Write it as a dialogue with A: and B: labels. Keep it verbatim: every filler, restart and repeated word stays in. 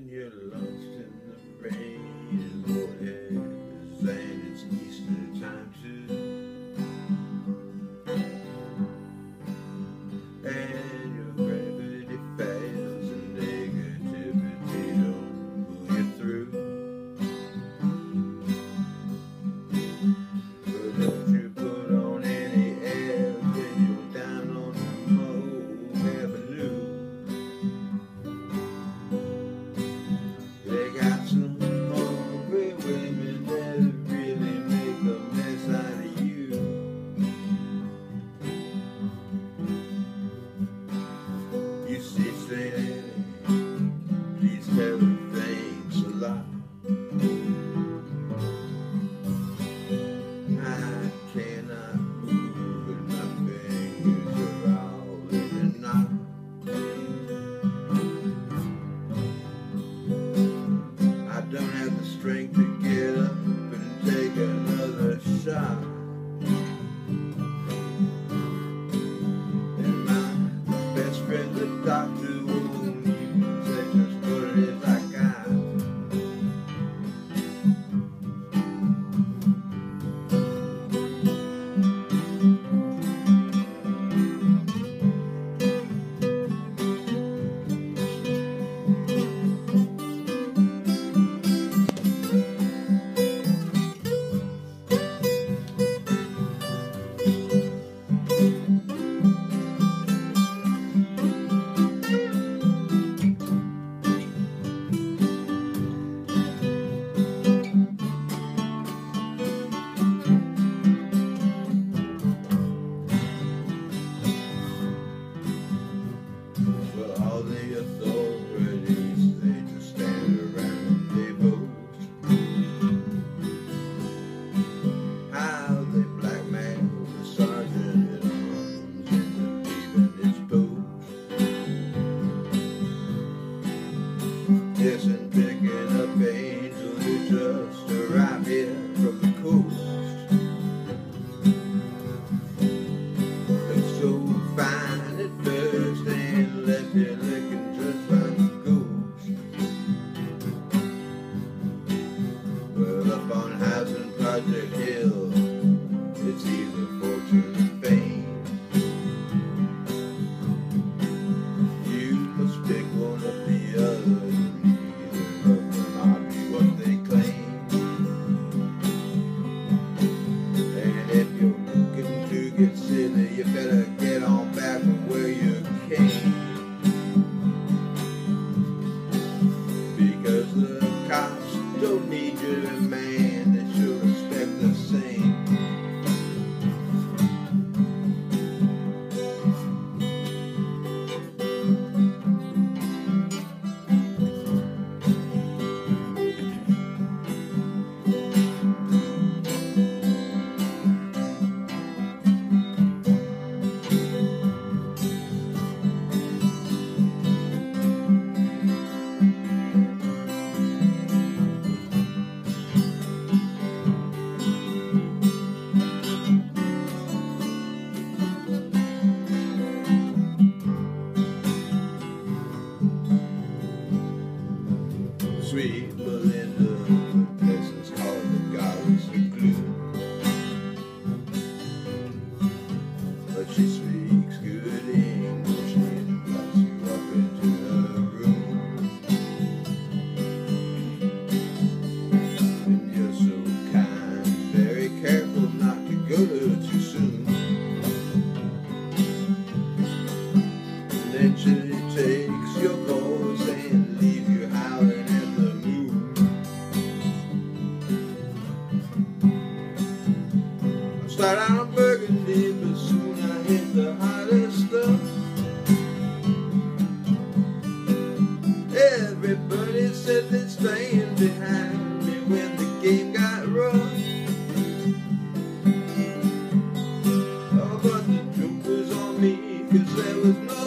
A: you're lost in the rain, Lord has, and it's Easter time too. And your gravity fails and negativity don't pull you through. But don't you put on any airs when you're down on the Moe Avenue. They got some hungry women that really make a mess out of you. You see, Saint Annie, please tell her thanks a lot. I cannot move with my fingers, you're all in a knot. I don't have the strength to get up and take another shot. And my best friend, the doctor, won't even take as good as I got. But all the authorities, they just stand around and they boast how they blackmail the sergeant at arms into leaving his post. Yes, and picking up angels who just arrived here from the coast. Looked so fine at first and left you looking just like a ghost. Well, up on Housing Project Hill, it's either fortune or fame. You must pick one or the other. Neither of them ought be what they claim. And if you're looking to get silly, you better get on back from where you came. Because the cops don't need you to man, they sure expect the same. Sweet Belinda, the Texans call her the goddess of glue. But she speaks good English and invites you up into her room. And you're so kind, very careful not to go to her too soon. And then she takes your voice and leaves you howling. Start out on Burgundy, but soon I hit the hottest stuff. Everybody said they'd stand behind me when the game got rough. Oh, but the joke was on me, 'cause there was no